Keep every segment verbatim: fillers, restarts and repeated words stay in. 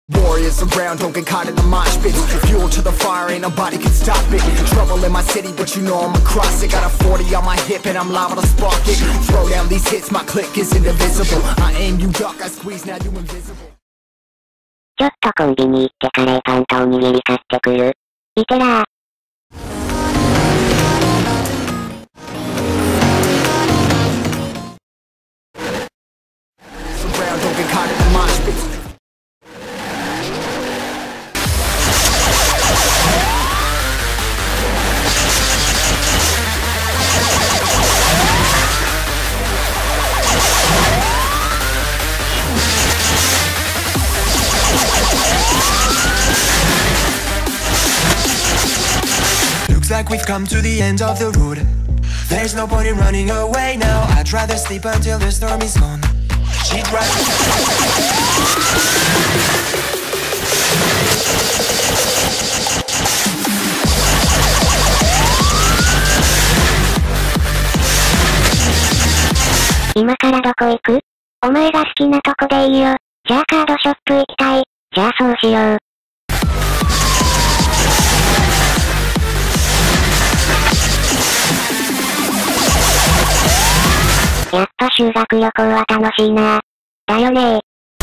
Warriors around, don't get caught in the mosh pit. Fuel to the fire, ain't nobody can stop it. Trouble in my city, but you know I'm across it. Got a forty on my hip and I'm liable to spark it. Throw down these hits, my click is indivisible. I aim, you duck, I squeeze, now you invisible. ちょっとコンビニ行ってカレーパンとおにぎり買ってくる。いてらー。 Around, don't get caught in the mosh pit. Looks like we've come to the end of the road. There's no point in running away now. I'd rather sleep until the storm is gone. She'd rather... 今からどこ行く？お前が好きなとこでいいよ。じゃあカードショップ行きたい。じゃあそうしよう。やっぱ修学旅行は楽しいな。だよねー。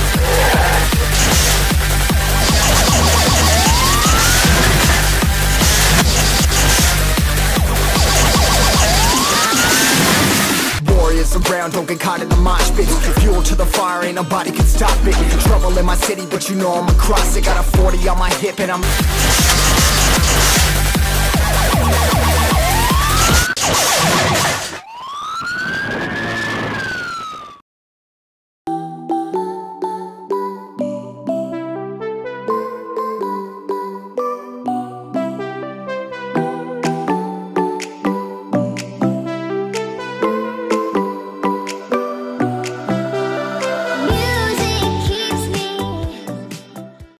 Warriors around, don't get caught in the mosh pit. Fuel to the fire, ain't nobody can stop it. Trouble in my city, but you know I'm across it. Got a forty on my hip and I'm